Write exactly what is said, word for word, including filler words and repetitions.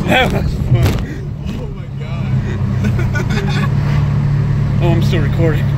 That was fun. Oh my god. Oh, I'm still recording.